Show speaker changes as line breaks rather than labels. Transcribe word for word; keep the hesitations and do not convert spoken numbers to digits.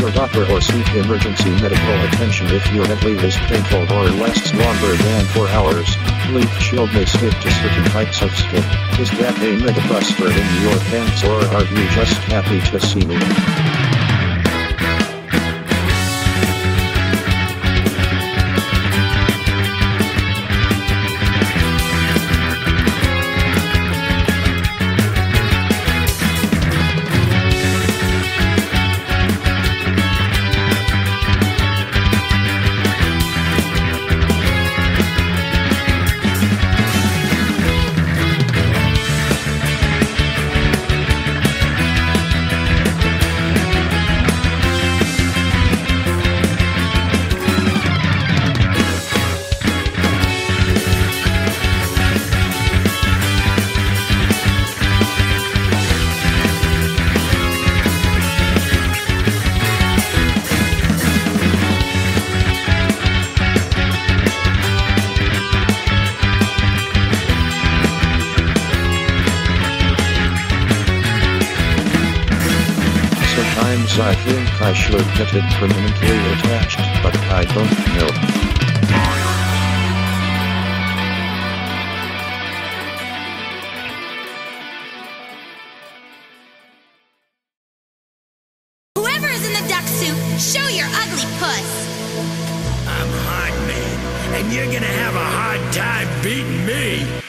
your doctor or seek emergency medical attention if your medley is painful or lasts longer than four hours. Leaf shield may stick to certain types of skin. Is that a mega buster in your pants, or are you just happy to see me? Sometimes I think I should get it permanently attached, but I don't know.
Whoever is in the duck suit, show your ugly puss.
I'm Hard Man, and you're gonna have a hard time beating me.